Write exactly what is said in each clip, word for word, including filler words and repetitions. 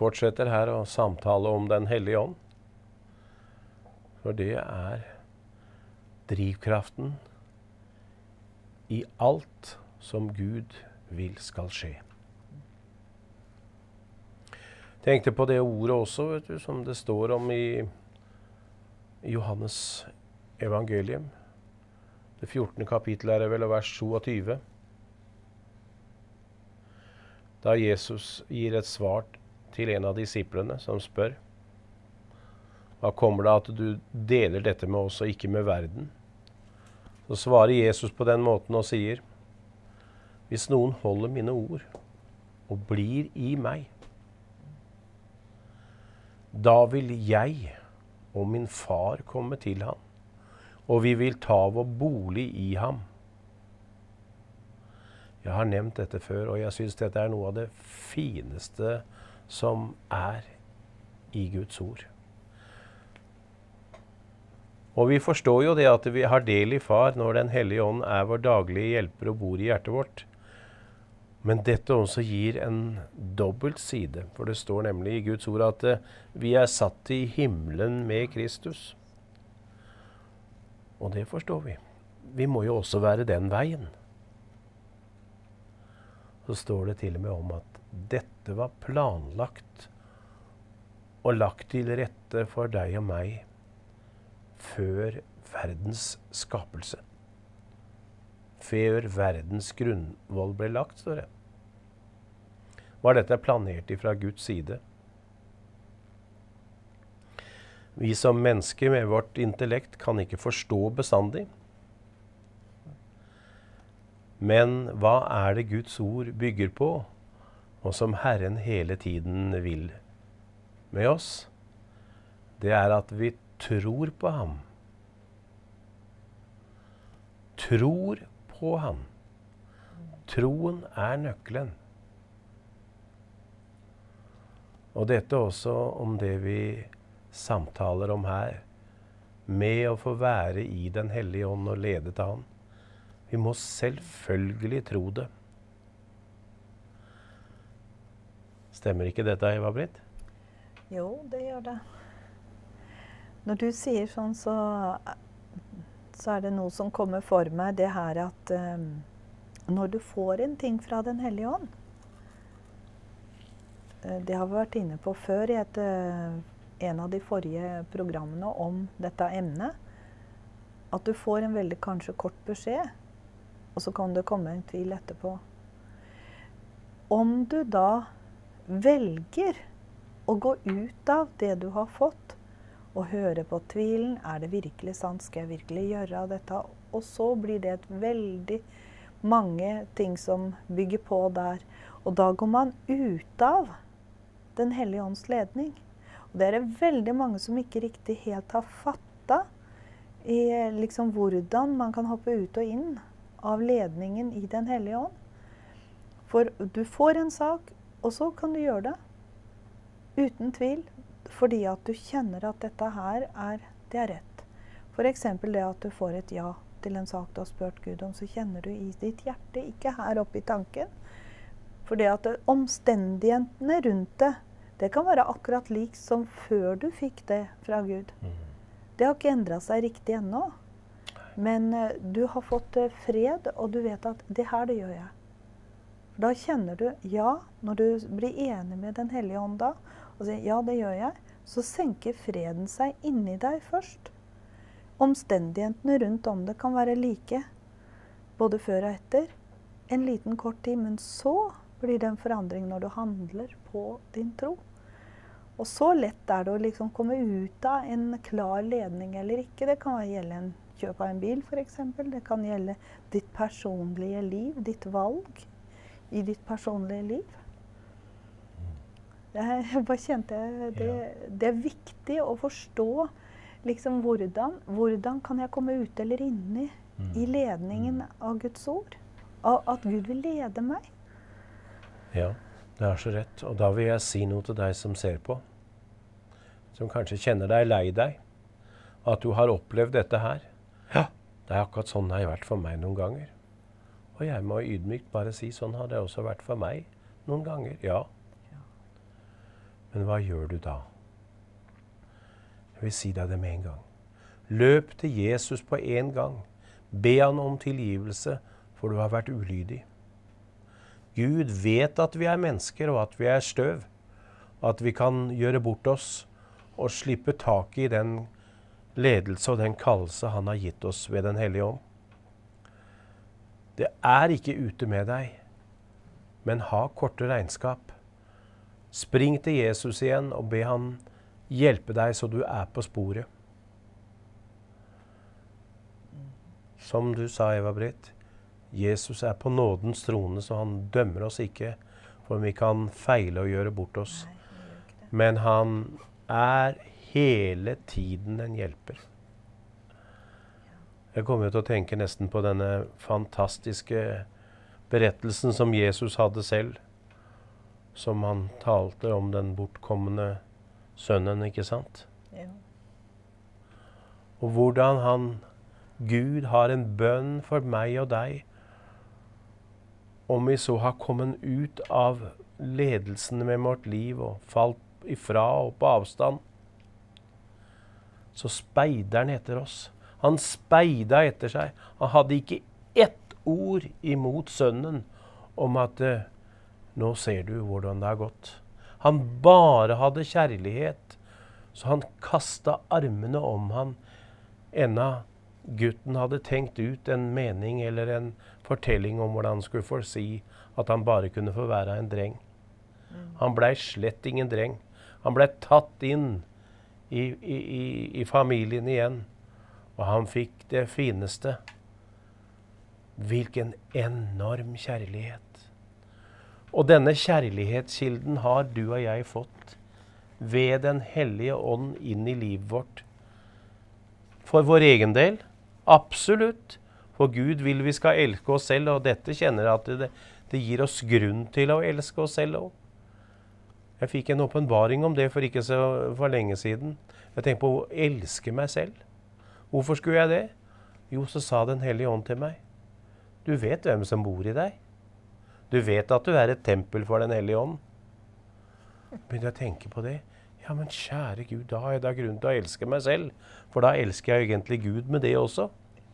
fortsetter her å samtale om den hellige ånd. For det er drivkraften i alt som Gud vil skal skje. Tenkte på det ordet også, vet du, som det står om i Johannes evangelium. Det fjortende kapittel er det vel, og vers tjueto. Da Jesus gir et svar til en av disiplene som spør, hva kommer det at du deler dette med oss og ikke med verden? Så svarer Jesus på den måten og sier, hvis noen holder mine ord og blir i meg, da vil jeg og min far komme til ham, og vi vil ta vår bolig i ham. Jeg har nevnt dette før, og jeg synes dette er noe av det fineste som er i Guds ord. Og vi forstår jo det at vi har del i far når den hellige ånd er vår daglige hjelper og bor i hjertet vårt. Men dette også gir en dobbelt side, for det står nemlig i Guds ord at vi er satt i himmelen med Kristus. Og det forstår vi. Vi må jo også være den veien. Så står det til og med om at dette var planlagt og lagt til rette for deg og meg før verdens skapelse. Før verdens grunnvoll ble lagt, står det. Var dette planert ifra Guds side? Vi som mennesker med vårt intellekt kan ikke forstå bestandig. Men hva er det Guds ord bygger på, og som Herren hele tiden vil med oss? Det er at vi tror på ham. Tror på ham. Troen er nøkkelen. Og dette også om det vi samtaler om her, med å få være i den hellige ånd og ledet av han. Vi må selvfølgelig tro det. Stemmer ikke dette, Eva-Britt? Jo, det gjør det. Når du sier sånn, så, så er det noe som kommer for meg, det her at um, når du får en ting fra den hellige ånd, uh, det har vi vært inne på før i et, uh, en av de forrige programmene om dette emnet, at du får en veldig kanskje kort beskjed, og så kan det komme en tvil etterpå. Om du da velger å gå ut av det du har fått, og høre på tvilen, er det virkelig sant, skal jeg virkelig gjøre dette? Og så blir det et veldig mange ting som bygger på der. Og da går man ut av den hellige ånds ledning. Og det er det veldig mange som ikke riktig helt har fattet i liksom hvordan man kan hoppe ut og inn av ledningen i den hellige ånd. For du får en sak, og så kan du gjøre det uten tvil, fordi at du kjenner at dette her er, det er rett. For eksempel det at du får et ja til en sak du har spurt Gud om, så kjenner du i ditt hjerte, ikke her oppe i tanken. For det at omstendighetene rundt det, det kan være akkurat lik som før du fikk det fra Gud. Det har ikke endret seg riktig ennå. Men uh, du har fått uh, fred, og du vet at det her det gjør jeg. Da kjenner du, ja, når du blir enig med den hellige ånd da, og sier, ja, det gjør jeg, så senker freden seg inni deg først. Omstendighetene rundt om det kan være like, både før og etter, en liten kort tid, men så blir det en forandring når du handler på din tro. Og så lett er det å liksom komme ut av en klar ledning eller ikke. Det kan gjelde en kjøp av en bil for eksempel. Det kan gjelde ditt personlige liv, ditt valg i ditt personlige liv. Det, jeg bare kjente, det, det er viktig å forstå liksom hvordan, hvordan kan jeg komme ut eller inni mm. i ledningen av Guds ord. Av at Gud vil lede meg. Ja, det er så rett. Og da vil jeg si noe til deg som ser på, som kanskje kjenner deg lei deg, at du har opplevd dette her. Ja, det er akkurat sånn det har vært for meg noen ganger. Og jeg må ydmykt bare si, sånn har det også vært for meg noen ganger, ja. Men hva gjør du da? Jeg vil si deg det med en gang. Løp til Jesus på en gang. Be han om tilgivelse, for du har vært ulydig. Gud vet at vi er mennesker, og at vi er støv. At vi kan gjøre bort oss og slippe tak i den ledelse og den kallelse han har gitt oss ved den hellige ånd. Det er ikke ute med deg, men ha korte regnskap. Spring til Jesus igjen og be han hjelpe deg så du er på sporet. Som du sa, Eva-Britt, Jesus er på nådens trone, så han dømmer oss ikke, for vi kan feile og gjøre bort oss. Men han er hele tiden en hjelper. Jeg kommer til å tenke nesten på denne fantastiske berettelsen som Jesus hadde selv, som han talte om den bortkommende sønnen, ikke sant? Ja. Og hvordan han, Gud har en bønn for meg og deg, om vi så har kommet ut av ledelsen med vårt liv og falt ifra og på avstand, så speider han etter oss. Han speida etter seg. Han hadde ikke ett ord imot sønnen om at eh, nå ser du hvordan det har gått. Han bare hadde kjærlighet, så han kastet armene om han, enda gutten hadde tenkt ut en mening eller en fortelling om hvordan han skulle få si at han bare kunne få være en dreng. Han ble slett ingen dreng. Han ble tatt inn i, i, i, i familien igjen, og han fikk det fineste. Hvilken enorm kjærlighet. Og denne kjærlighetskilden har du og jeg fått ved den hellige ånd inn i livet vårt. For vår egen del, absolutt. For Gud vil vi skal elske oss selv, og dette kjenner at det, det gir oss grunn til å elske oss selv også. Jeg fikk en åpenbaring om det for ikke så for lenge siden. Jeg tenkte på å elske meg selv. Hvorfor skulle jeg det? Jo, så sa den hellige ånd til meg. Du vet hvem som bor i deg. Du vet at du er et tempel for den hellige ånd. Begynte jeg å tenke på det. Ja, men kjære Gud, da har jeg da grunn til å elske meg selv. For da elsker jeg egentlig Gud med det også.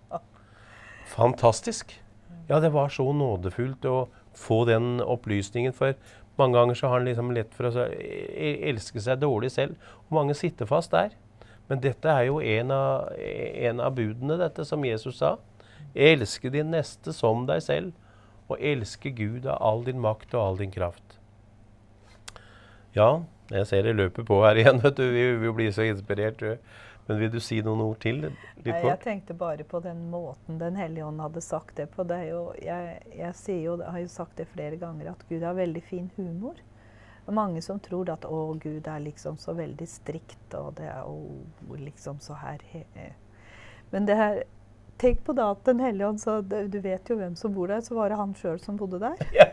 Fantastisk. Ja, det var så nådefullt å få den opplysningen, for mange ganger så har han liksom lett for å elske seg dårlig selv, og mange sitter fast der. Men dette er jo en av, en av budene, dette som Jesus sa. Elske din neste som deg selv, og elske Gud av all din makt og all din kraft. Ja, jeg ser det løper på her igjen, vet du. Vi, vi blir så inspirert. Men vil du si noen ord til? Litt kort? Jeg tenkte bare på den måten den hellige ånd hadde sagt det på. Det er jo, jeg, jeg sier jo, jeg har jo sagt det flere ganger, at Gud har veldig fin humor. Det er mange som tror at å, Gud er liksom så veldig strikt, og det er å, liksom så her. Men det her, tenk på da at den hellige ånd sa, du vet jo hvem som bor der, så var det han selv som bodde der. Ja.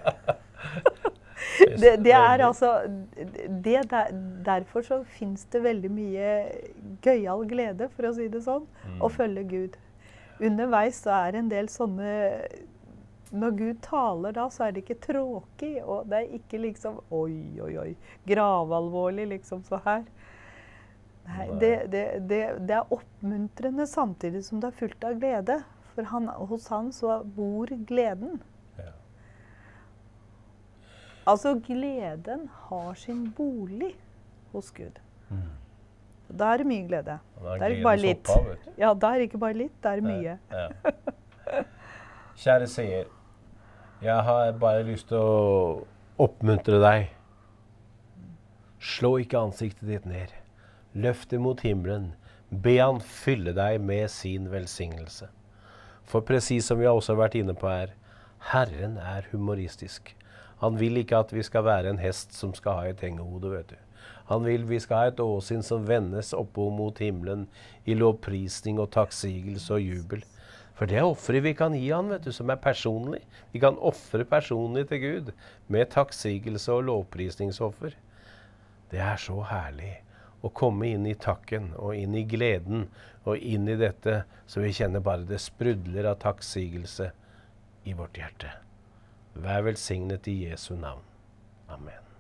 Det, det er altså, det der, derfor så finnes det veldig mye gøyal glede, for å si det sånn, mm. å følge Gud. Underveis så er det en del sånne, når Gud taler da, så er det ikke tråkig, og det er ikke liksom, oi, oi, oi, gravalvorlig liksom så her. Nei, det, det, det, det er oppmuntrende samtidig som det er fullt av glede, for han, hos han så bor gleden. Altså, gleden har sin bolig hos Gud. Mm. Da er det mye glede. Da er det ikke bare litt. Opphav, ja, da er det ikke bare litt, da er det mye. Ja. Kjære seer, jeg har bare lyst til å oppmuntre deg. Slå ikke ansiktet ditt ned. Løft det mot himmelen. Be han fylle deg med sin velsignelse. For precis som vi også har vært inne på her, Herren er humoristisk. Han vil ikke at vi skal være en hest som skal ha et hengehode, vet du. Han vil vi skal ha et åsyn som vendes oppå mot himmelen i lovprisning og takksigelse og jubel. For det er offre vi kan gi han, vet du, som er personlig. Vi kan offre personlig til Gud med takksigelse og lovprisningsoffer. Det er så herlig å komme inn i takken og inn i gleden og inn i dette, så vi kjenner bare det sprudler av takksigelse i vårt hjerte. Vær velsignet i Jesu navn. Amen.